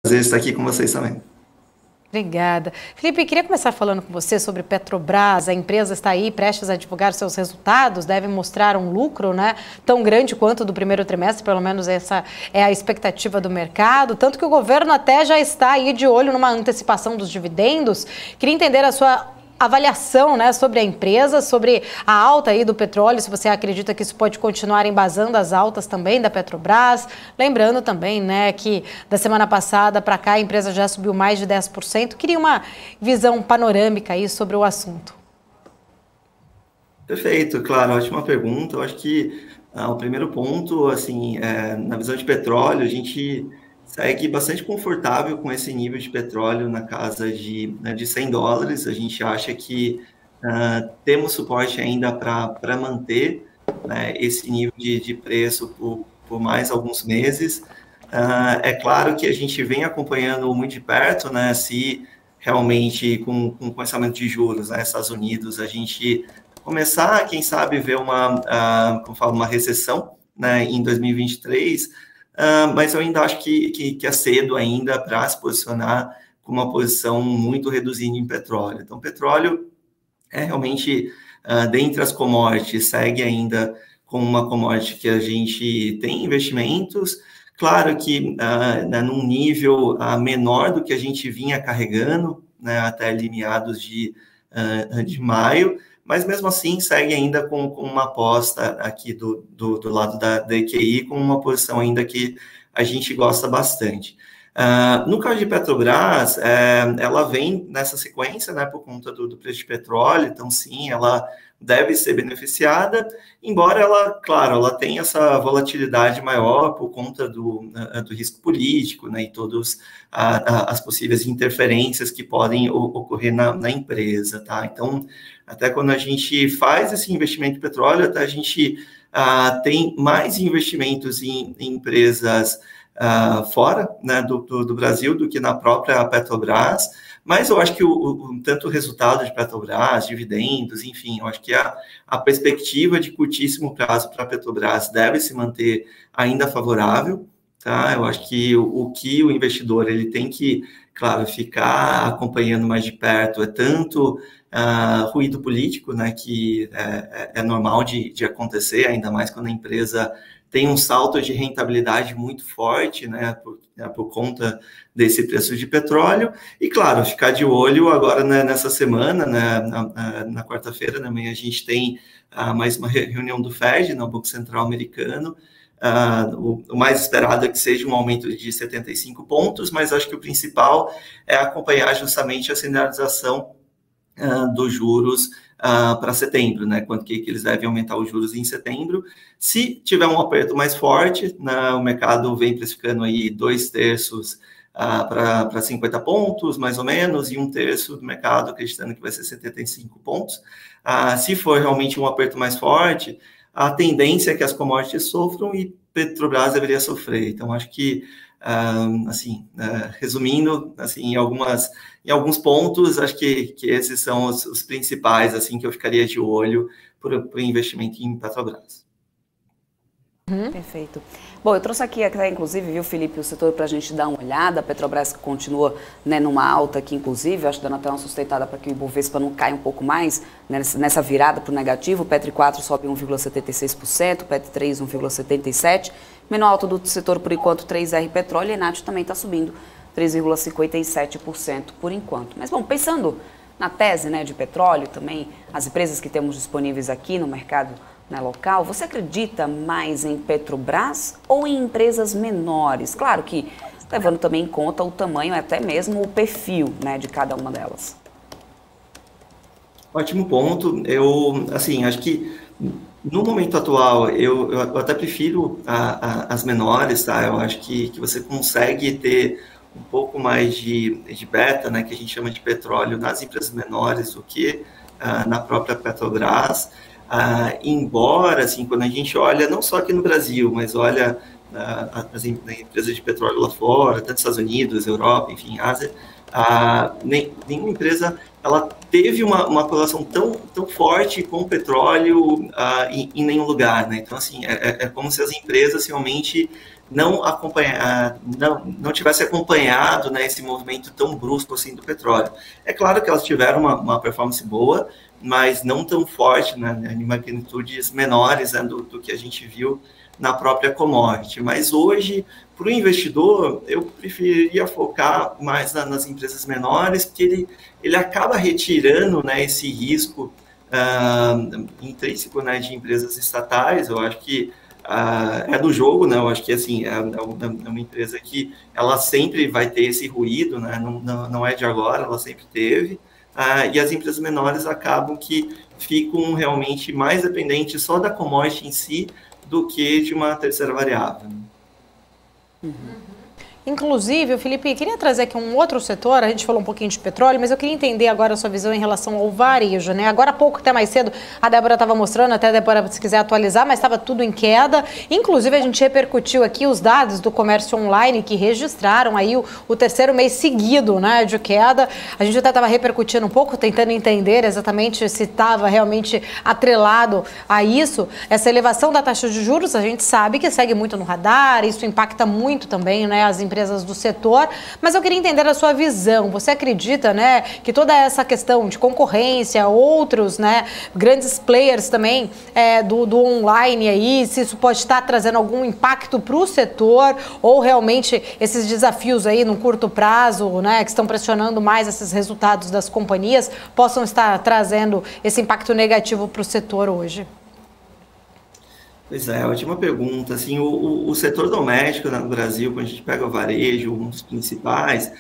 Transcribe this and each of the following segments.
estar aqui com vocês também. Obrigada. Felipe, queria começar falando com você sobre Petrobras. A empresa está aí prestes a divulgar seus resultados, deve mostrar um lucro, né, tão grande quanto do primeiro trimestre, pelo menos essa é a expectativa do mercado, tanto que o governo até já está aí de olho numa antecipação dos dividendos. Queria entender a sua avaliação, né, sobre a empresa, sobre a alta aí do petróleo, se você acredita que isso pode continuar embasando as altas também da Petrobras. Lembrando também, né, que da semana passada para cá a empresa já subiu mais de 10%. Queria uma visão panorâmica aí sobre o assunto. Perfeito, claro, ótima pergunta. Eu acho que o primeiro ponto, assim, na visão de petróleo, a gente segue bastante confortável com esse nível de petróleo na casa de $100. A gente acha que temos suporte ainda para manter, né, esse nível de preço por mais alguns meses. É claro que a gente vem acompanhando muito de perto, né, se realmente com o aumento de juros, né, Estados Unidos, a gente começar, quem sabe, ver como falo, uma recessão, né, em 2023, mas eu ainda acho que é cedo ainda para se posicionar com uma posição muito reduzida em petróleo. Então, petróleo é realmente, dentre as commodities, segue ainda como uma commodity que a gente tem investimentos, claro que num nível menor do que a gente vinha carregando, né, até ali meados de maio, mas mesmo assim segue ainda com uma aposta aqui do lado da EQI, com uma posição ainda que a gente gosta bastante. No caso de Petrobras, ela vem nessa sequência, né, por conta do preço de petróleo, então sim, ela deve ser beneficiada, embora ela, claro, ela tenha essa volatilidade maior por conta do risco político, né, e todas as possíveis interferências que podem ocorrer na empresa, tá? Então, até quando a gente faz esse investimento em petróleo, até a gente tem mais investimentos em empresas fora, né, do Brasil do que na própria Petrobras, mas eu acho que tanto o resultado de Petrobras, dividendos, enfim, eu acho que a perspectiva de curtíssimo prazo para a Petrobras deve se manter ainda favorável, tá? Eu acho que o que o investidor ele tem que, claro, ficar acompanhando mais de perto é tanto ruído político, né, que é normal de acontecer, ainda mais quando a empresa tem um salto de rentabilidade muito forte, né, por conta desse preço de petróleo, e claro, ficar de olho agora, né, nessa semana, né, na quarta-feira, né, amanhã a gente tem mais uma reunião do Fed, no Banco Central Americano. O mais esperado é que seja um aumento de 75 pontos, mas acho que o principal é acompanhar justamente a sinalização dos juros para setembro, né? Quanto que eles devem aumentar os juros em setembro. Se tiver um aperto mais forte, né, o mercado vem precificando aí 2/3 para 50 pontos, mais ou menos, e 1/3 do mercado acreditando que vai ser 75 pontos. Se for realmente um aperto mais forte, a tendência é que as commodities sofram e Petrobras deveria sofrer. Então, acho que, resumindo, assim, em alguns pontos, acho que esses são os principais, assim, que eu ficaria de olho por investimento em Petrobras. Perfeito. Bom, eu trouxe aqui, inclusive, viu, Felipe, o setor para a gente dar uma olhada. A Petrobras continua, né, numa alta aqui, inclusive, acho que dando até uma sustentada para que o Ibovespa não caia um pouco mais, né, nessa virada para o negativo. O Petro 4 sobe 1,76%, o Petro 3 1,77%. Menor alta do setor, por enquanto, 3R Petróleo, e Enat também está subindo 3,57% por enquanto. Mas, bom, pensando na tese, né, de petróleo também, as empresas que temos disponíveis aqui no mercado, né, local, você acredita mais em Petrobras ou em empresas menores? Claro que levando também em conta o tamanho, até mesmo o perfil, né, de cada uma delas. Ótimo ponto. Eu, assim, acho que no momento atual, eu até prefiro as menores, tá? Eu acho que você consegue ter um pouco mais de beta, né, que a gente chama de petróleo, nas empresas menores do que na própria Petrobras. Embora, assim, quando a gente olha, não só aqui no Brasil, mas olha as empresas de petróleo lá fora, tanto Estados Unidos, Europa, enfim, Ásia, nenhuma empresa ela teve uma correlação tão forte com o petróleo em nenhum lugar, né? Então, assim, é como se as empresas realmente não tivesse acompanhado, né, esse movimento tão brusco assim do petróleo. É claro que elas tiveram uma performance boa, mas não tão forte, né, em magnitudes menores, né, do que a gente viu na própria commodity. Mas hoje, para o investidor, eu preferiria focar mais nas empresas menores, porque ele acaba retirando, né, esse risco intrínseco, né, de empresas estatais. Eu acho que é do jogo, né? Eu acho que assim é uma empresa que ela sempre vai ter esse ruído, né? Não é de agora, ela sempre teve. E as empresas menores acabam que ficam realmente mais dependentes só da commodity em si do que de uma terceira variável. Inclusive, Felipe, queria trazer aqui um outro setor, a gente falou um pouquinho de petróleo, mas eu queria entender agora a sua visão em relação ao varejo, né? Agora há pouco, até mais cedo, a Débora estava mostrando, até a Débora, se quiser atualizar, mas estava tudo em queda. Inclusive, a gente repercutiu aqui os dados do comércio online que registraram aí o terceiro mês seguido, né, de queda. A gente até estava repercutindo um pouco, tentando entender exatamente se estava realmente atrelado a isso. Essa elevação da taxa de juros, a gente sabe que segue muito no radar, isso impacta muito também, né, as empresas do setor, mas eu queria entender a sua visão. Você acredita, né, que toda essa questão de concorrência, outros, né, grandes players também do online aí, se isso pode estar trazendo algum impacto para o setor ou realmente esses desafios aí no curto prazo, né, que estão pressionando mais esses resultados das companhias, possam estar trazendo esse impacto negativo para o setor hoje? Pois é, ótima pergunta. Assim, o setor doméstico, né, no Brasil, quando a gente pega o varejo, um dos principais,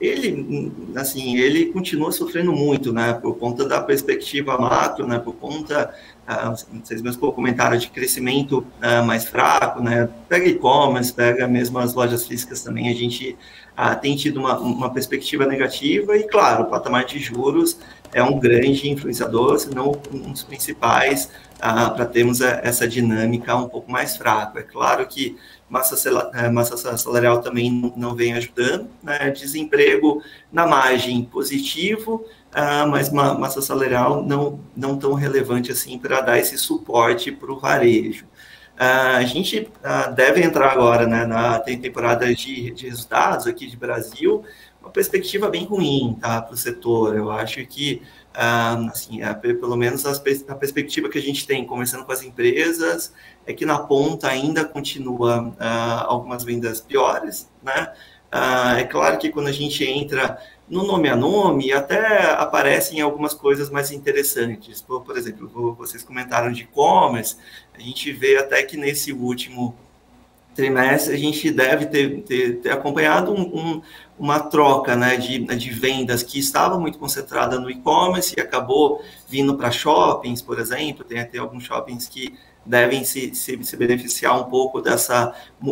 ele continua sofrendo muito, né, por conta da perspectiva macro, né, por conta, vocês mesmos comentaram, de crescimento mais fraco, né, pega e-commerce, pega mesmo as lojas físicas também, a gente tem tido uma perspectiva negativa e, claro, o patamar de juros é um grande influenciador, se não um dos principais, para termos essa dinâmica um pouco mais fraca. É claro que massa salarial também não vem ajudando, né? Desemprego na margem positivo, mas massa salarial não tão relevante assim para dar esse suporte para o varejo. A gente deve entrar agora, né, na temporada de resultados aqui de Brasil, uma perspectiva bem ruim, tá, para o setor. Eu acho que pelo menos a perspectiva que a gente tem, conversando com as empresas, é que na ponta ainda continua algumas vendas piores, né? É claro que quando a gente entra no nome a nome, até aparecem algumas coisas mais interessantes. Por exemplo, vocês comentaram de e-commerce, a gente vê até que nesse último trimestre a gente deve ter acompanhado uma troca, né, de vendas que estava muito concentrada no e-commerce e acabou vindo para shoppings, por exemplo. Tem até alguns shoppings que devem se beneficiar um pouco dessa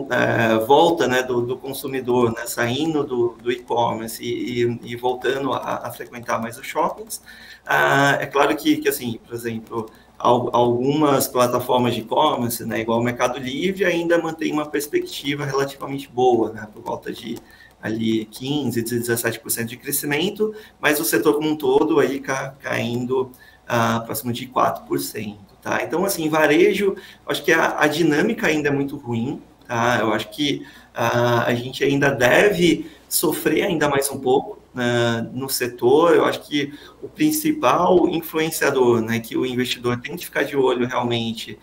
volta, né, do consumidor, né, saindo do e-commerce e voltando a frequentar mais os shoppings. É claro que assim, por exemplo, algumas plataformas de e-commerce, né, igual o Mercado Livre, ainda mantém uma perspectiva relativamente boa, né, por volta de ali 15%, 17% de crescimento, mas o setor como um todo aí caindo próximo de 4%. Tá? Então, assim, varejo, acho que a dinâmica ainda é muito ruim, tá? Eu acho que a gente ainda deve sofrer ainda mais um pouco no setor. Eu acho que o principal influenciador, né, que o investidor tem que ficar de olho realmente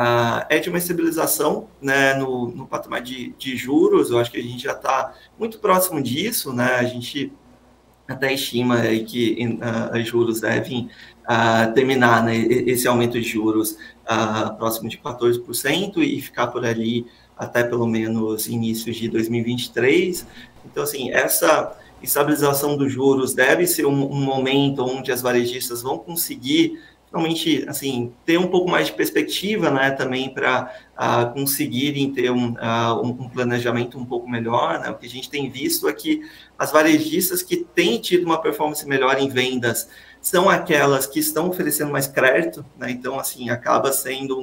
é de uma estabilização, né, no patamar de juros. Eu acho que a gente já está muito próximo disso, né? A gente até estima que os juros devem terminar, né, esse aumento de juros próximo de 14% e ficar por ali até pelo menos início de 2023. Então, assim, essa estabilização dos juros deve ser um momento onde as varejistas vão conseguir realmente, assim, ter um pouco mais de perspectiva, né, também para conseguirem ter um planejamento um pouco melhor, né? O que a gente tem visto é que as varejistas que têm tido uma performance melhor em vendas são aquelas que estão oferecendo mais crédito, né? Então, assim, acaba sendo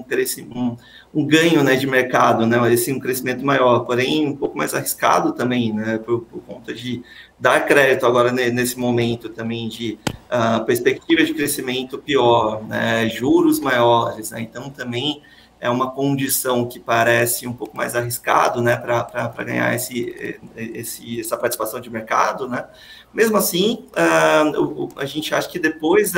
um ganho, né, de mercado, né? Um crescimento maior, porém um pouco mais arriscado também, né, por conta de dar crédito agora nesse momento também de perspectiva de crescimento pior, né, juros maiores, né? Então também é uma condição que parece um pouco mais arriscado, né, para ganhar essa participação de mercado, né? Mesmo assim, a gente acha que depois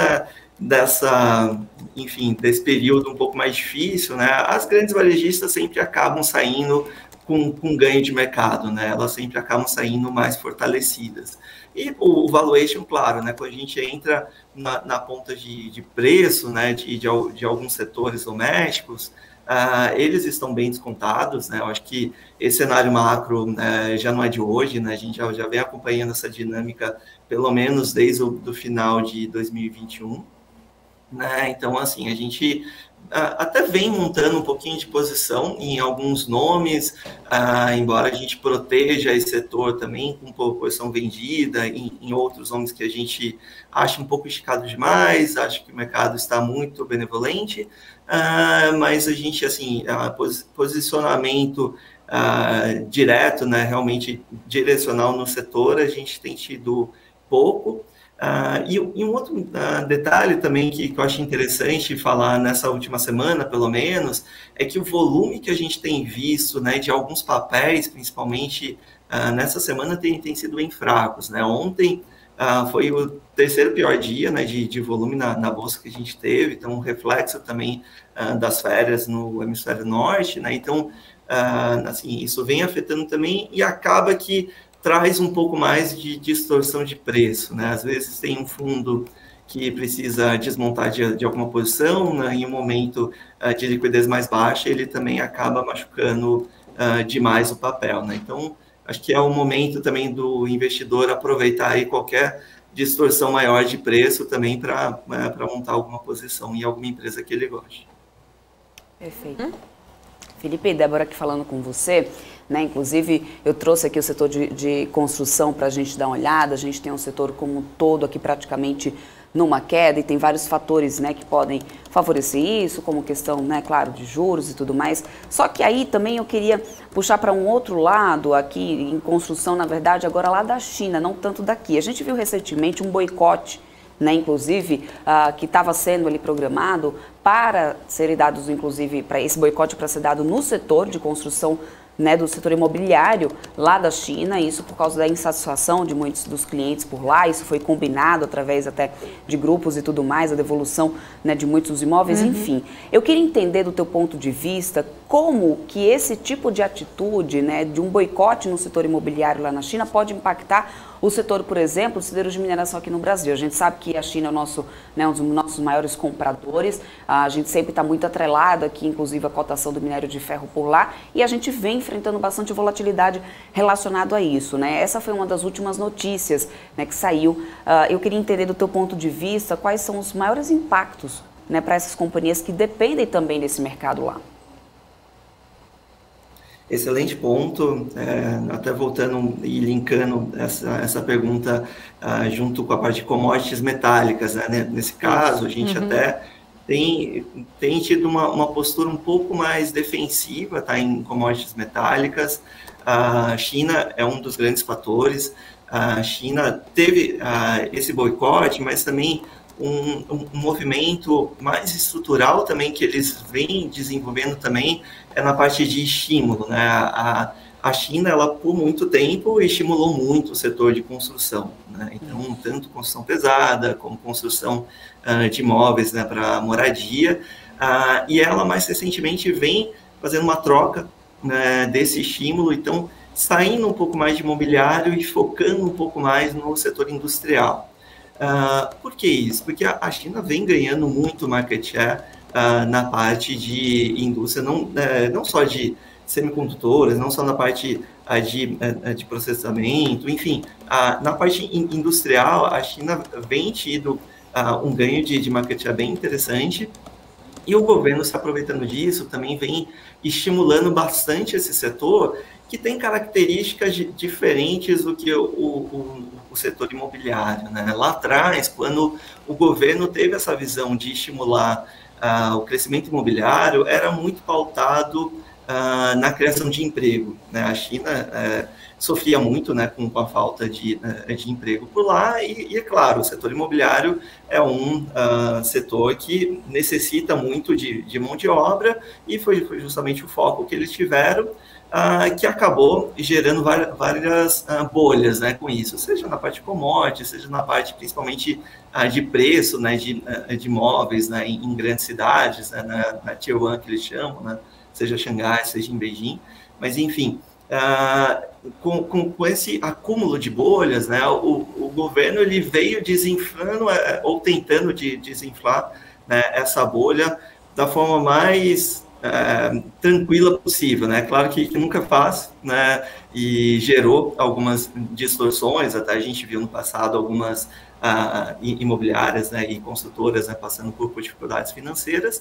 desse período um pouco mais difícil, né, as grandes varejistas sempre acabam saindo com ganho de mercado, né? Elas sempre acabam saindo mais fortalecidas. E o valuation, claro, né? Quando a gente entra na ponta de preço, né? De alguns setores domésticos, eles estão bem descontados, né? Eu acho que esse cenário macro já não é de hoje, né? A gente já vem acompanhando essa dinâmica pelo menos desde o final de 2021, né? Então, assim, a gente até vem montando um pouquinho de posição em alguns nomes, embora a gente proteja esse setor também com posição vendida, em outros nomes que a gente acha um pouco esticado demais, acha que o mercado está muito benevolente, mas a gente, assim, posicionamento direto, né, realmente direcional no setor, a gente tem tido pouco. E um outro detalhe também que eu acho interessante falar nessa última semana, pelo menos, é que o volume que a gente tem visto, né, de alguns papéis, principalmente nessa semana, tem sido bem fracos, né? Ontem foi o terceiro pior dia, né, de volume na bolsa que a gente teve, então um reflexo também das férias no hemisfério norte, né? Então, assim, isso vem afetando também e acaba que traz um pouco mais de distorção de preço, né? Às vezes tem um fundo que precisa desmontar de alguma posição, né? Em um momento de liquidez mais baixa, ele também acaba machucando demais o papel, né? Então, acho que é o momento também do investidor aproveitar aí qualquer distorção maior de preço também para montar alguma posição em alguma empresa que ele goste. Perfeito. Felipe e Débora aqui falando com você, né? Inclusive eu trouxe aqui o setor de construção para a gente dar uma olhada. A gente tem um setor como um todo aqui praticamente numa queda e tem vários fatores, né, que podem favorecer isso, como questão, né, claro, de juros e tudo mais. Só que aí também eu queria puxar para um outro lado aqui em construção, na verdade, agora lá da China, não tanto daqui. A gente viu recentemente um boicote, né, inclusive, que estava sendo ali programado para serem dados, inclusive, para esse boicote para ser dado no setor de construção, né, do setor imobiliário lá da China, isso por causa da insatisfação de muitos dos clientes por lá. Isso foi combinado através até de grupos e tudo mais, a devolução, né, de muitos dos imóveis, enfim. Eu queria entender do teu ponto de vista como que esse tipo de atitude, né, de um boicote no setor imobiliário lá na China pode impactar o setor, por exemplo, siderúrgica de mineração aqui no Brasil. A gente sabe que a China é o nosso, né, um dos nossos maiores compradores. A gente sempre está muito atrelado aqui, inclusive, a cotação do minério de ferro por lá. E a gente vem enfrentando bastante volatilidade relacionado a isso, né? Essa foi uma das últimas notícias, né, que saiu. Eu queria entender do teu ponto de vista quais são os maiores impactos, né, para essas companhias que dependem também desse mercado lá. Excelente ponto, até voltando e linkando essa pergunta junto com a parte de commodities metálicas, né? Nesse caso, a gente até tem tido uma postura um pouco mais defensiva, tá, em commodities metálicas. A China é um dos grandes fatores. A China teve esse boicote, mas também um movimento mais estrutural também que eles vêm desenvolvendo também é na parte de estímulo, né? A China, ela por muito tempo estimulou muito o setor de construção, né? Então, tanto construção pesada como construção de imóveis, né, para moradia, e ela mais recentemente vem fazendo uma troca, né, desse estímulo, então saindo um pouco mais de imobiliário e focando um pouco mais no setor industrial. Por que isso? Porque a China vem ganhando muito market share na parte de indústria, não só de semicondutores, não só na parte de processamento, enfim, na parte industrial, a China vem tido um ganho de market share bem interessante, e o governo se aproveitando disso também vem estimulando bastante esse setor, que tem características diferentes do que o setor imobiliário, né? Lá atrás, quando o governo teve essa visão de estimular o crescimento imobiliário, era muito pautado na criação de emprego, né? A China sofria muito, né, com a falta de emprego por lá, e é claro, o setor imobiliário é um setor que necessita muito de mão de obra, e foi justamente o foco que eles tiveram, que acabou gerando várias bolhas, né, com isso, seja na parte de commodities, seja na parte principalmente de preço, né, de imóveis, né, em grandes cidades, né, na Tier 1 que eles chamam, né, seja Xangai, seja em Beijing, mas enfim, com esse acúmulo de bolhas, né, o governo ele veio desinflando ou tentando desinflar, né, essa bolha da forma mais tranquila possível, né? Claro que nunca faz, né? E gerou algumas distorções, até a gente viu no passado algumas imobiliárias, né, e construtoras, né, passando por dificuldades financeiras,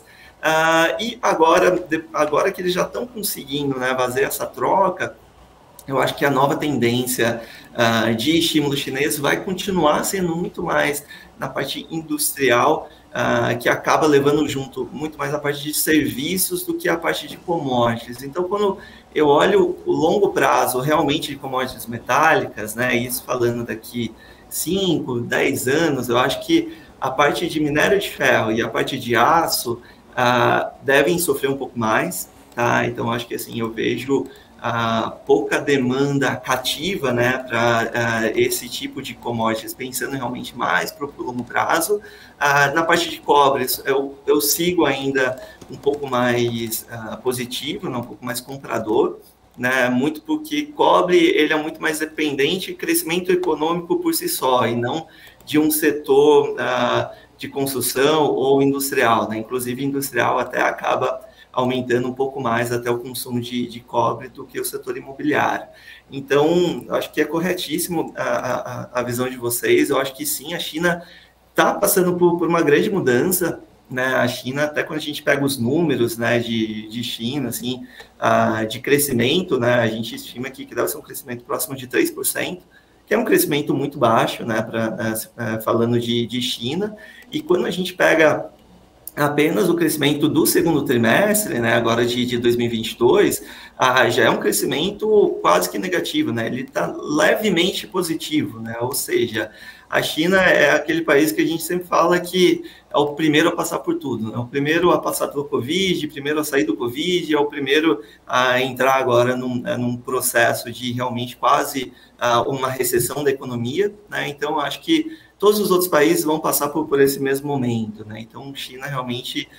e agora que eles já estão conseguindo, né, fazer essa troca, eu acho que a nova tendência de estímulo chinês vai continuar sendo muito mais na parte industrial, que acaba levando junto muito mais a parte de serviços do que a parte de commodities. Então, quando eu olho o longo prazo realmente de commodities metálicas, né, isso falando daqui 5, 10 anos, eu acho que a parte de minério de ferro e a parte de aço devem sofrer um pouco mais, tá? Então, acho que assim, eu vejo pouca demanda cativa, né, para esse tipo de commodities, pensando realmente mais para o longo prazo. Na parte de cobre, eu sigo ainda um pouco mais positivo, né, um pouco mais comprador, né, muito porque cobre ele é muito mais dependente de crescimento econômico por si só, e não de um setor de construção ou industrial, né? Inclusive industrial até acaba aumentando um pouco mais até o consumo de cobre do que o setor imobiliário. Então, eu acho que é corretíssimo a visão de vocês. Eu acho que sim, a China está passando por uma grande mudança, né? A China, até quando a gente pega os números, né, de China, assim, de crescimento, né, a gente estima que deve ser um crescimento próximo de 3%, que é um crescimento muito baixo, né, falando de China. E quando a gente pega apenas o crescimento do segundo trimestre, né, agora de 2022, já é um crescimento quase que negativo, né? Ele está levemente positivo, né? Ou seja, a China é aquele país que a gente sempre fala que é o primeiro a passar por tudo, né? O primeiro a passar pelo Covid, o primeiro a sair do Covid, é o primeiro a entrar agora num processo de realmente quase uma recessão da economia, né? Então, acho que todos os outros países vão passar por esse mesmo momento, né? Então, China realmente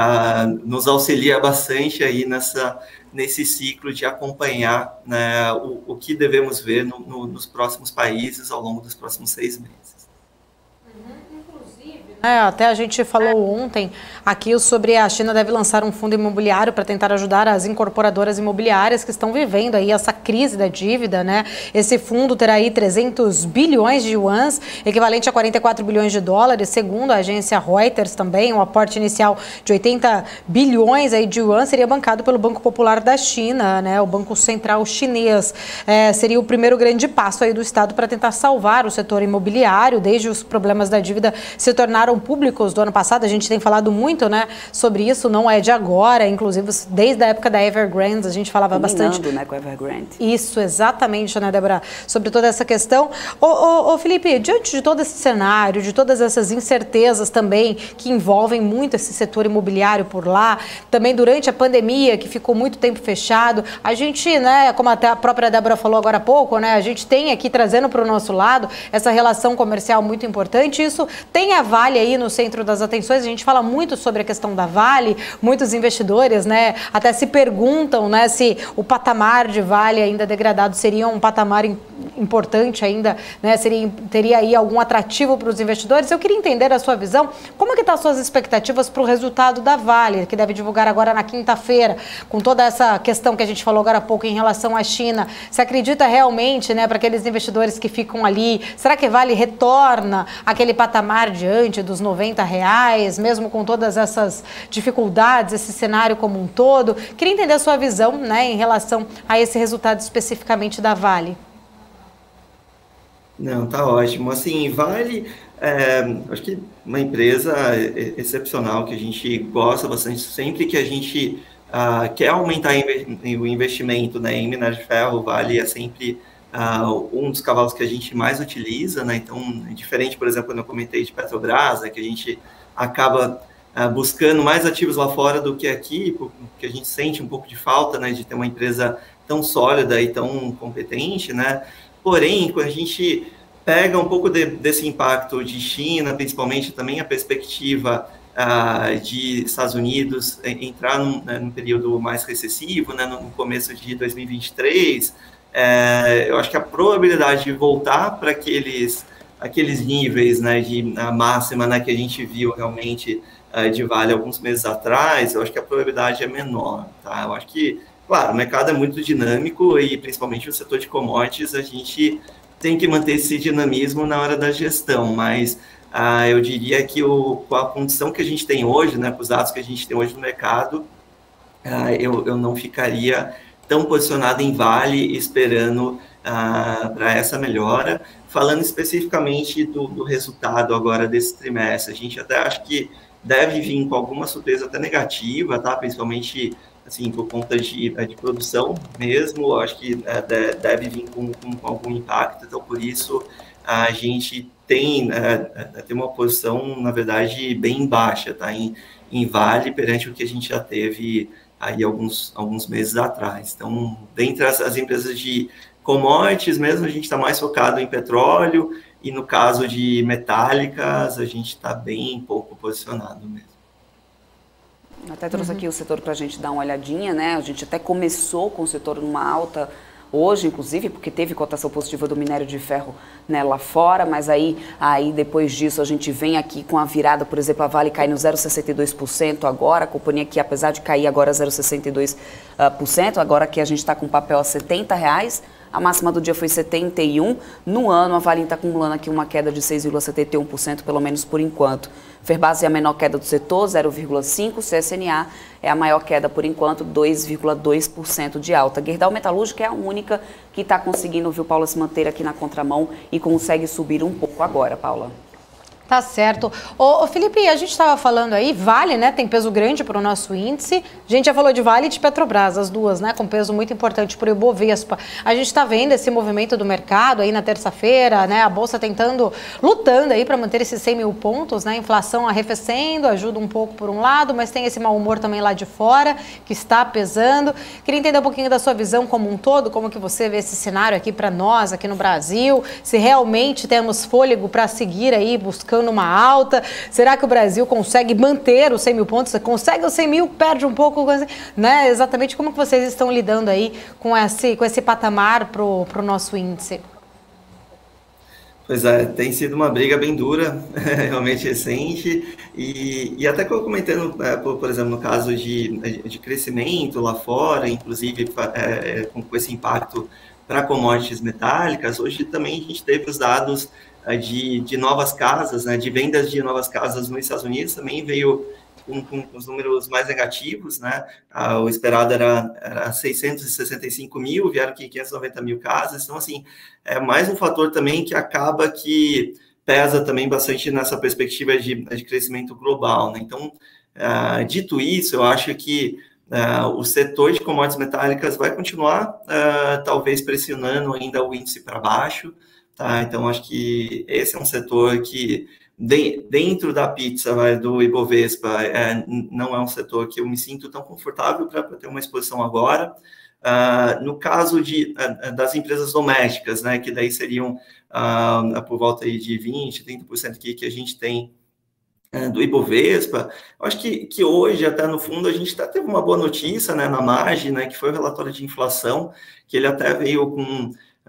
nos auxilia bastante aí nesse ciclo de acompanhar, né, o que devemos ver nos próximos países ao longo dos próximos 6 meses. Até a gente falou ontem aqui sobre a China deve lançar um fundo imobiliário para tentar ajudar as incorporadoras imobiliárias que estão vivendo aí essa crise da dívida, né? Esse fundo terá aí 300 bilhões de yuans, equivalente a 44 bilhões de dólares, segundo a agência Reuters também. Um aporte inicial de 80 bilhões aí de yuans seria bancado pelo Banco Popular da China, né? O Banco Central Chinês. Seria o primeiro grande passo aí do Estado para tentar salvar o setor imobiliário, desde os problemas da dívida se tornaram públicos do ano passado. A gente tem falado muito, né, sobre isso, não é de agora, inclusive desde a época da Evergrande a gente falava bastante, né, com a Evergrande. Isso, exatamente, né, Débora, sobre toda essa questão. Ô, Felipe, diante de todo esse cenário, de todas essas incertezas também que envolvem muito esse setor imobiliário por lá, também durante a pandemia, que ficou muito tempo fechado, a gente, né, como até a própria Débora falou agora há pouco, né, a gente tem aqui trazendo para o nosso lado essa relação comercial muito importante. Isso tem a Vale aí no centro das atenções. A gente fala muito sobre a questão da Vale, muitos investidores, né, até se perguntam, né, se o patamar de Vale ainda degradado seria um patamar importante ainda, né, teria aí algum atrativo para os investidores. Eu queria entender a sua visão, como é que estão as suas expectativas para o resultado da Vale, que deve divulgar agora na quinta-feira, com toda essa questão que a gente falou agora há pouco em relação à China. Você acredita realmente, né, para aqueles investidores que ficam ali, será que Vale retorna aquele patamar diante dos R$90, mesmo com todas essas dificuldades, esse cenário como um todo? Queria entender a sua visão, né, em relação a esse resultado especificamente da Vale. Não, tá ótimo. Assim, Vale, acho que uma empresa excepcional que a gente gosta bastante, sempre que a gente quer aumentar o investimento, né, em minério de ferro, Vale é sempre um dos cavalos que a gente mais utiliza, né? Então, diferente, por exemplo, quando eu comentei de Petrobras, que a gente acaba buscando mais ativos lá fora do que aqui, porque a gente sente um pouco de falta, né, de ter uma empresa tão sólida e tão competente, né? Porém, quando a gente pega um pouco desse impacto de China, principalmente também a perspectiva de Estados Unidos entrar num período mais recessivo, né, no começo de 2023, eu acho que a probabilidade de voltar para aqueles níveis, né, de máxima, né, que a gente viu realmente de Vale alguns meses atrás, eu acho que a probabilidade é menor, tá? Eu acho que, claro, o mercado é muito dinâmico e principalmente o setor de commodities, a gente tem que manter esse dinamismo na hora da gestão, mas eu diria que com a condição que a gente tem hoje, né, com os dados que a gente tem hoje no mercado, eu não ficaria tão posicionado em Vale esperando para essa melhora. Falando especificamente do resultado agora desse trimestre, a gente até acha que deve vir com alguma surpresa até negativa, tá? Principalmente assim, por conta de produção mesmo, acho que deve vir com algum impacto, então por isso a gente tem uma posição, na verdade, bem baixa, tá? Em Vale, perante o que a gente já teve aí alguns meses atrás. Então, dentre as empresas de commodities mesmo, a gente está mais focado em petróleo, e no caso de metálicas, a gente está bem pouco posicionado mesmo. Até trouxe aqui o setor para a gente dar uma olhadinha, né? A gente até começou com o setor numa alta hoje, inclusive, porque teve cotação positiva do minério de ferro, né, lá fora, mas aí depois disso a gente vem aqui com a virada, por exemplo, a Vale cai no 0,62% agora, a companhia que apesar de cair agora 0,62%, agora que a gente está com papel a R$70, a máxima do dia foi 71. No ano, a Vale está acumulando aqui uma queda de 6,71%, pelo menos por enquanto. Ferbasa é a menor queda do setor, 0,5%. CSNA é a maior queda por enquanto, 2,2% de alta. Gerdau Metalúrgica é a única que está conseguindo, viu, Paula, se manter aqui na contramão e consegue subir um pouco agora, Paula. Tá certo. Ô Felipe, a gente estava falando aí, Vale, né, tem peso grande para o nosso índice. A gente já falou de Vale e de Petrobras, as duas, né, com peso muito importante para o Ibovespa. A gente está vendo esse movimento do mercado aí na terça-feira, né, a Bolsa lutando aí para manter esses 100 mil pontos, né, inflação arrefecendo, ajuda um pouco por um lado, mas tem esse mau humor também lá de fora, que está pesando. Queria entender um pouquinho da sua visão como um todo, como que você vê esse cenário aqui para nós, aqui no Brasil, se realmente temos fôlego para seguir aí buscando uma alta. Será que o Brasil consegue manter os 100 mil pontos? Consegue os 100 mil, perde um pouco, né? Exatamente como que vocês estão lidando aí com esse patamar para o nosso índice? Pois é, tem sido uma briga bem dura, realmente recente, e até que eu comentando, por exemplo, no caso de crescimento lá fora, inclusive com esse impacto para commodities metálicas, hoje também a gente teve os dados de novas casas, né, de vendas de novas casas nos Estados Unidos, também veio com os números mais negativos, né? O esperado era 665 mil, vieram aqui 590 mil casas, então, assim, é mais um fator também que acaba que pesa também bastante nessa perspectiva de crescimento global, né? Então, dito isso, eu acho que o setor de commodities metálicas vai continuar, talvez, pressionando ainda o índice para baixo, tá? Então, acho que esse é um setor que, dentro da pizza do Ibovespa, não é um setor que eu me sinto tão confortável para ter uma exposição agora. No caso das empresas domésticas, né, que daí seriam por volta aí de 20%, 30% que a gente tem do Ibovespa, eu acho que hoje, até no fundo, a gente até teve uma boa notícia, né, na margem, né, que foi o relatório de inflação, que ele até veio com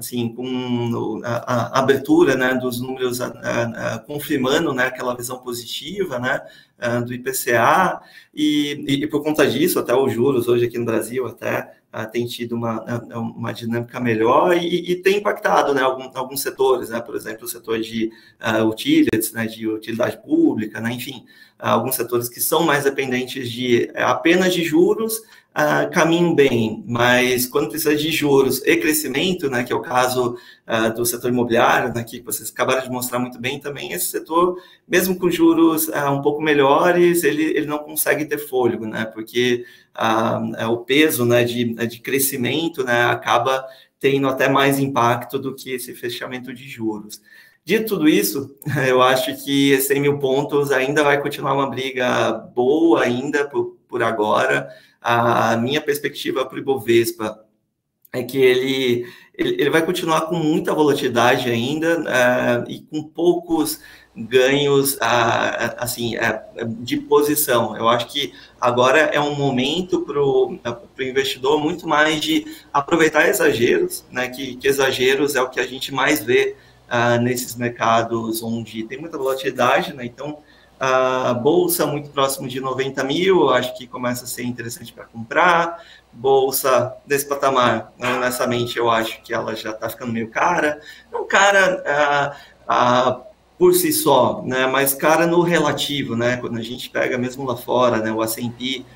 a abertura, né, dos números confirmando, né, aquela visão positiva, né, do IPCA, e por conta disso, até os juros hoje aqui no Brasil até tem tido uma dinâmica melhor e tem impactado, né, alguns setores, né, por exemplo, o setor de utilities, né, de utilidade pública, né, enfim, alguns setores que são mais dependentes apenas de juros, caminham bem, mas quando precisa de juros e crescimento, né, que é o caso do setor imobiliário, né, que vocês acabaram de mostrar muito bem também, esse setor, mesmo com juros um pouco melhores, ele não consegue ter fôlego, né, porque o peso, né, de crescimento, né, acaba tendo até mais impacto do que esse fechamento de juros. Dito tudo isso, eu acho que 100 mil pontos ainda vai continuar uma briga boa ainda por agora. A minha perspectiva para o Ibovespa é que ele vai continuar com muita volatilidade ainda e com poucos ganhos assim, de posição. Eu acho que agora é um momento para o investidor muito mais de aproveitar exageros, né? Que exageros é o que a gente mais vê nesses mercados onde tem muita volatilidade, né? Então, a bolsa muito próximo de 90 mil, acho que começa a ser interessante para comprar. Bolsa desse patamar, honestamente, eu acho que ela já está ficando meio cara. Não cara por si só, né? Mas cara no relativo, né? Quando a gente pega mesmo lá fora, né? O S&P,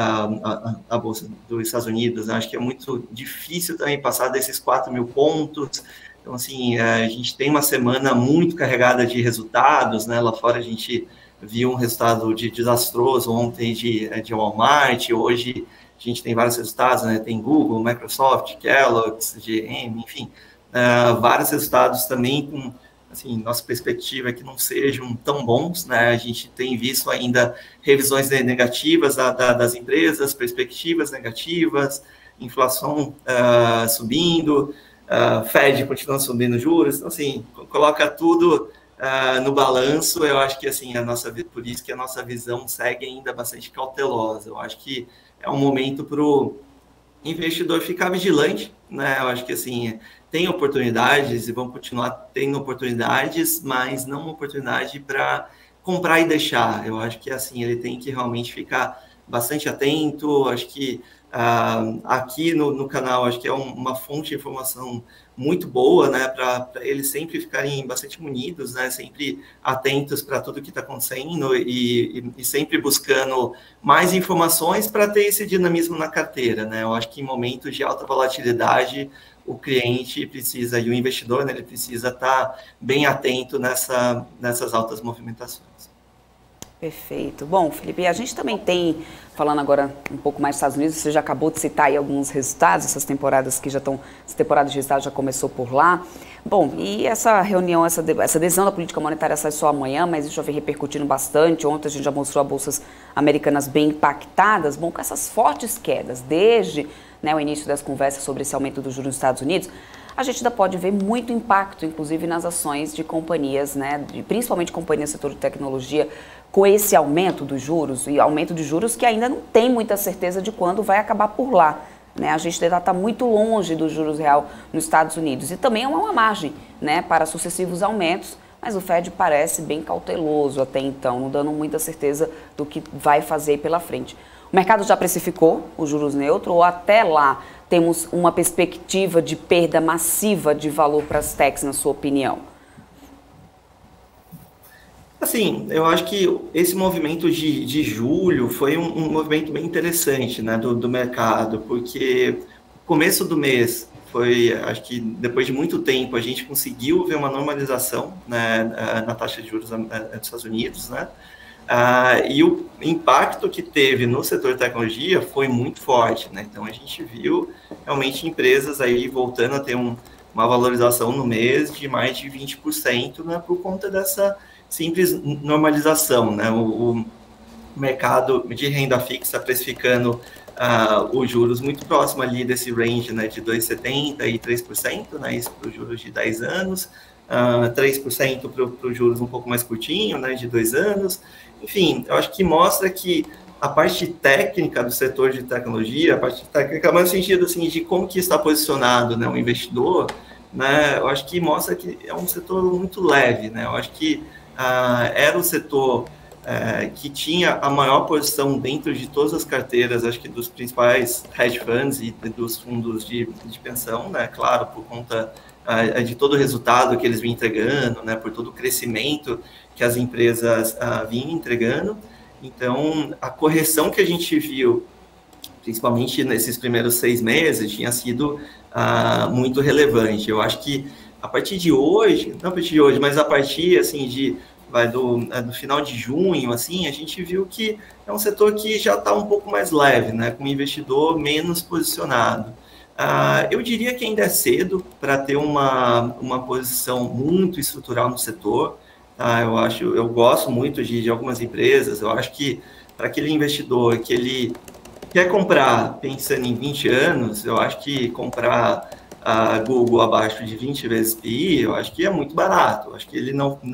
a bolsa dos Estados Unidos, acho que é muito difícil também passar desses 4 mil pontos. Então, assim, a gente tem uma semana muito carregada de resultados, né? Lá fora a gente viu um resultado desastroso ontem de Walmart, hoje a gente tem vários resultados, né? Tem Google, Microsoft, Kellogg's, GM, enfim, vários resultados também com, assim, nossa perspectiva é que não sejam tão bons, né? A gente tem visto ainda revisões negativas das empresas, perspectivas negativas, inflação subindo, Fed continua subindo juros, então, assim, coloca tudo no balanço. Eu acho que, assim, por isso que a nossa visão segue ainda bastante cautelosa. Eu acho que é um momento para o investidor ficar vigilante, né? Eu acho que, assim, tem oportunidades e vão continuar tendo oportunidades, mas não uma oportunidade para comprar e deixar. Eu acho que, assim, ele tem que realmente ficar bastante atento. Acho que aqui no canal, acho que é uma fonte de informação muito boa, né, para eles sempre ficarem bastante munidos, né, sempre atentos para tudo que está acontecendo e sempre buscando mais informações para ter esse dinamismo na carteira, né. Eu acho que em momentos de alta volatilidade, o cliente precisa, e o investidor, né, ele precisa estar bem atento nessas altas movimentações. Perfeito. Bom, Felipe, a gente também tem, falando agora um pouco mais dos Estados Unidos, você já acabou de citar aí alguns resultados, essa temporada de resultados já começou por lá. Bom, e essa reunião, essa decisão da política monetária sai só amanhã, mas isso já vem repercutindo bastante. Ontem a gente já mostrou as bolsas americanas bem impactadas. Bom, com essas fortes quedas, desde o início das conversas sobre esse aumento dos juros nos Estados Unidos, a gente ainda pode ver muito impacto, inclusive nas ações de companhias, principalmente companhias do setor de tecnologia, com esse aumento dos juros, e aumento de juros que ainda não tem muita certeza de quando vai acabar por lá. A gente ainda está muito longe do juros real nos Estados Unidos. E também é uma margem para sucessivos aumentos, mas o Fed parece bem cauteloso até então, não dando muita certeza do que vai fazer pela frente. O mercado já precificou os juros neutros, ou até lá temos uma perspectiva de perda massiva de valor para as techs, na sua opinião? Assim, eu acho que esse movimento de julho foi um movimento bem interessante, né, do mercado, porque no começo do mês foi, acho que depois de muito tempo, a gente conseguiu ver uma normalização, né, na taxa de juros dos Estados Unidos, né, e o impacto que teve no setor de tecnologia foi muito forte, né, então a gente viu realmente empresas aí voltando a ter uma valorização no mês de mais de 20%, né, por conta dessa simples normalização, né? O mercado de renda fixa precificando os juros muito próximo ali desse range, né, de 2,70% e 3%, né, isso para os juros de 10 anos, 3% para os juros um pouco mais curtinho, né, de 2 anos. Enfim, eu acho que mostra que a parte técnica do setor de tecnologia, a parte técnica, mas no sentido assim, de como que está posicionado, né, o investidor, né, eu acho que mostra que é um setor muito leve, né, eu acho que era o setor que tinha a maior posição dentro de todas as carteiras, acho que dos principais hedge funds e dos fundos de pensão, né? Claro, por conta de todo o resultado que eles vinham entregando, né? Por todo o crescimento que as empresas vinham entregando. Então, a correção que a gente viu, principalmente nesses primeiros 6 meses, tinha sido muito relevante. Eu acho que a partir de hoje, não a partir de hoje, mas a partir, assim, do final de junho, assim, a gente viu que é um setor que já está um pouco mais leve, né, com o investidor menos posicionado. Eu diria que ainda é cedo para ter uma posição muito estrutural no setor. Tá? Eu gosto muito de algumas empresas. Eu acho que para aquele investidor que ele quer comprar pensando em 20 anos, eu acho que comprar a Google abaixo de 20 vezes PI, eu acho que é muito barato. Eu acho que ele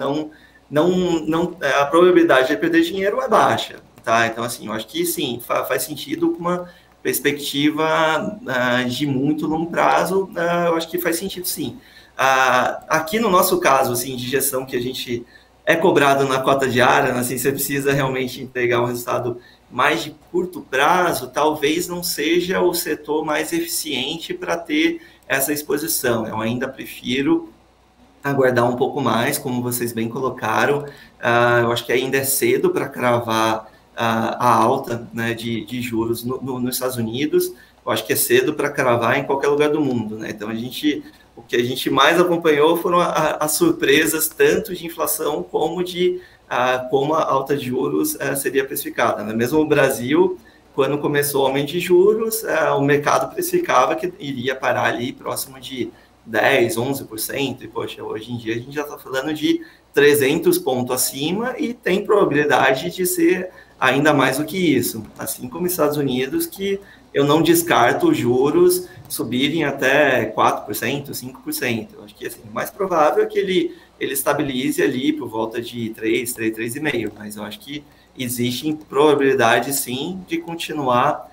a probabilidade de perder dinheiro é baixa. Tá? Então, assim, eu acho que sim, faz sentido com uma perspectiva de muito longo prazo, eu acho que faz sentido sim. Aqui no nosso caso, assim, de gestão que a gente é cobrado na cota diária, assim, você precisa realmente entregar um resultado mais de curto prazo, talvez não seja o setor mais eficiente para ter essa exposição. Eu ainda prefiro aguardar um pouco mais, como vocês bem colocaram. Eu acho que ainda é cedo para cravar a alta, né, de juros nos Estados Unidos. Eu acho que é cedo para cravar em qualquer lugar do mundo, né? Então, o que a gente mais acompanhou foram as surpresas, tanto de inflação como como a alta de juros seria precificada, né? Mesmo o Brasil, quando começou o aumento de juros, o mercado precificava que iria parar ali próximo de 10%, 11%, e, poxa, hoje em dia a gente já está falando de 300 pontos acima e tem probabilidade de ser ainda mais do que isso, assim como os Estados Unidos, que eu não descarto os juros subirem até 4%, 5%. Eu acho que assim, o mais provável é que ele estabilize ali por volta de 3,5%, mas eu acho que existe probabilidade, sim, de continuando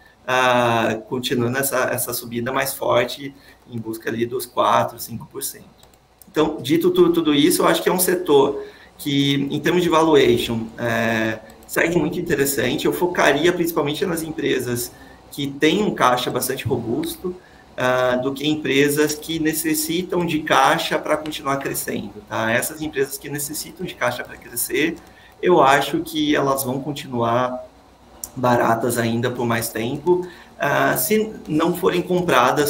essa subida mais forte em busca ali dos 4%, 5%. Então, dito tudo isso, eu acho que é um setor que, em termos de valuation, segue muito interessante. Eu focaria principalmente nas empresas que têm um caixa bastante robusto, do que empresas que necessitam de caixa para continuar crescendo. Tá? Essas empresas que necessitam de caixa para crescer, eu acho que elas vão continuar baratas ainda por mais tempo, se não forem compradas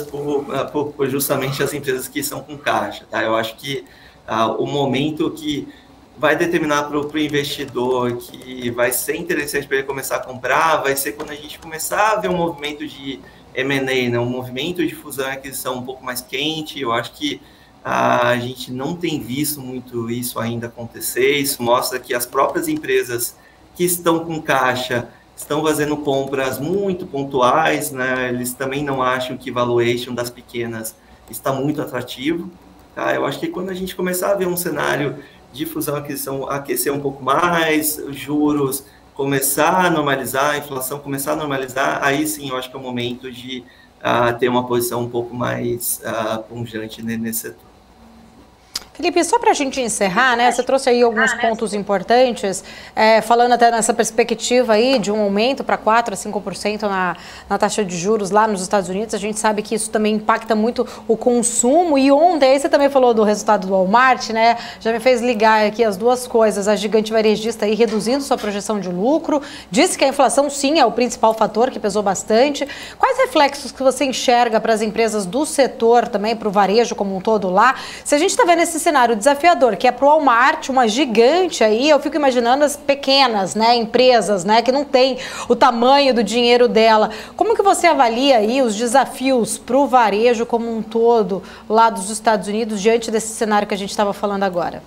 por justamente as empresas que são com caixa. Tá? Eu acho que o momento que vai determinar para o investidor que vai ser interessante para ele começar a comprar, vai ser quando a gente começar a ver um movimento de M&A, né? Um movimento de fusão e aquisição um pouco mais quente. Eu acho que a gente não tem visto muito isso ainda acontecer. Isso mostra que as próprias empresas que estão com caixa estão fazendo compras muito pontuais, né? Eles também não acham que valuation das pequenas está muito atrativo. Tá? Eu acho que quando a gente começar a ver um cenário de fusão e aquisição aquecer um pouco mais, os juros começar a normalizar, a inflação começar a normalizar, aí sim eu acho que é o momento de ter uma posição um pouco mais pungente nesse setor. Felipe, só para a gente encerrar, né? Você trouxe aí alguns pontos importantes, falando até nessa perspectiva aí de um aumento para 4% a 5% na taxa de juros lá nos Estados Unidos. A gente sabe que isso também impacta muito o consumo. E ontem, aí você também falou do resultado do Walmart, né? Já me fez ligar aqui as duas coisas. A gigante varejista aí reduzindo sua projeção de lucro. Disse que a inflação, sim, é o principal fator que pesou bastante. Quais reflexos que você enxerga para as empresas do setor também, para o varejo como um todo lá? Se a gente está vendo esse cenário desafiador, que é para o Walmart, uma gigante aí, eu fico imaginando as pequenas, né, empresas, né, que não tem o tamanho do dinheiro dela. Como que você avalia aí os desafios para o varejo como um todo lá dos Estados Unidos diante desse cenário que a gente estava falando agora?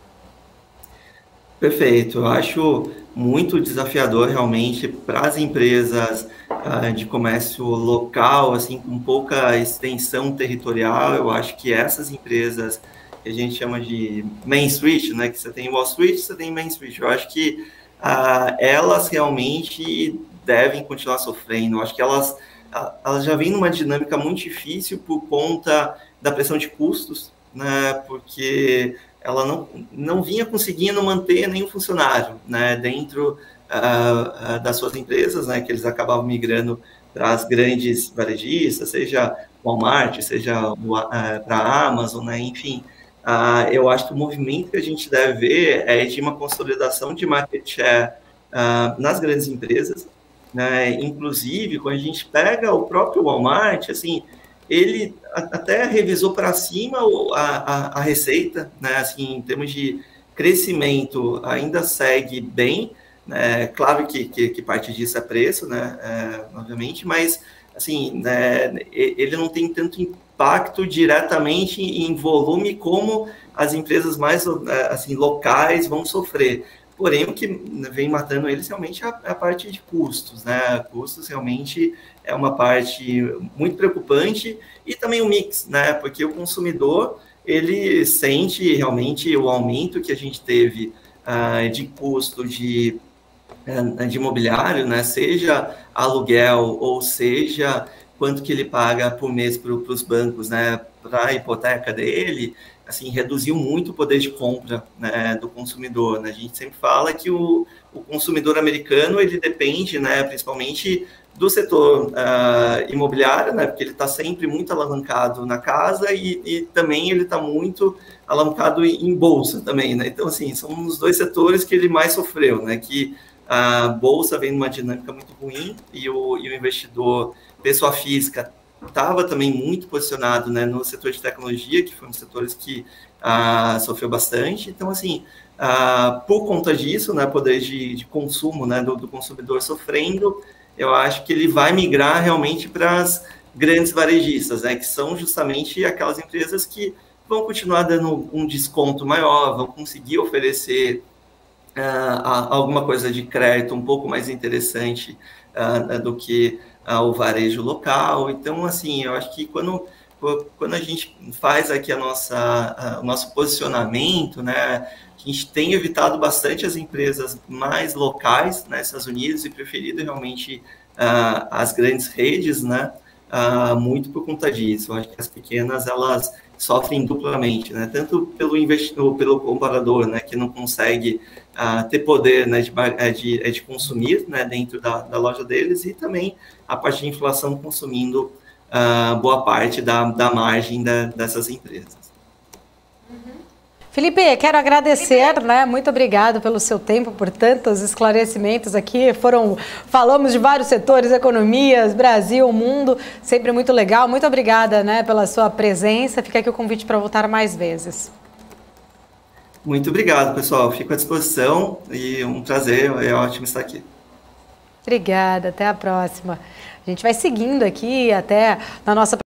Perfeito, eu acho muito desafiador realmente para as empresas de comércio local, assim, com pouca extensão territorial. Eu acho que essas empresas que a gente chama de Main Street, né, que você tem Wall Street, você tem Main Street. Eu acho que elas realmente devem continuar sofrendo. Eu acho que elas já vêm numa dinâmica muito difícil por conta da pressão de custos, né, porque ela não vinha conseguindo manter nenhum funcionário, né, dentro das suas empresas, né, que eles acabavam migrando para as grandes varejistas, seja Walmart, seja para a Amazon, né, enfim. Eu acho que o movimento que a gente deve ver é de uma consolidação de market share nas grandes empresas, né? Inclusive, quando a gente pega o próprio Walmart, assim, ele até revisou para cima a receita, né? Assim, em termos de crescimento, ainda segue bem, né? Claro que parte disso é preço, né? Obviamente, mas assim, né, ele não tem tanto impacto diretamente em volume como as empresas mais assim, locais vão sofrer. Porém, o que vem matando eles realmente é a parte de custos, né? Custos realmente é uma parte muito preocupante e também o mix, né? Porque o consumidor, ele sente realmente o aumento que a gente teve de custo de imobiliário, né? Seja aluguel ou seja quanto que ele paga por mês para os bancos, né? Para a hipoteca dele, assim, reduziu muito o poder de compra, né, do consumidor, né? A gente sempre fala que o consumidor americano, ele depende, né, principalmente do setor imobiliário, né, porque ele está sempre muito alavancado na casa e também ele está muito alavancado em bolsa também, né? Então, assim, são os dois setores que ele mais sofreu, né? Que a bolsa vem numa dinâmica muito ruim e o investidor, pessoa física, estava também muito posicionado, né, no setor de tecnologia, que foi um dos setores que sofreu bastante. Então, assim, por conta disso, né, poder de consumo, né, do consumidor sofrendo, eu acho que ele vai migrar realmente para as grandes varejistas, né, que são justamente aquelas empresas que vão continuar dando um desconto maior, vão conseguir oferecer alguma coisa de crédito um pouco mais interessante do que o varejo local. Então, assim, eu acho que quando a gente faz aqui o nosso posicionamento, né, a gente tem evitado bastante as empresas mais locais, né, Estados Unidos, e preferido realmente as grandes redes, né, muito por conta disso. Eu acho que as pequenas, elas sofrem duplamente, né, tanto pelo investidor, pelo comprador, né, que não consegue ter poder, né, de consumir, né, dentro da loja deles, e também a parte de inflação consumindo boa parte da margem dessas empresas. Felipe, quero agradecer, né? Muito obrigado pelo seu tempo, por tantos esclarecimentos aqui. Falamos de vários setores, economias, Brasil, mundo, sempre muito legal. Muito obrigada, né, pela sua presença. Fica aqui o convite para voltar mais vezes. Muito obrigado, pessoal. Fico à disposição e um prazer, é ótimo estar aqui. Obrigada, até a próxima. A gente vai seguindo aqui até na nossa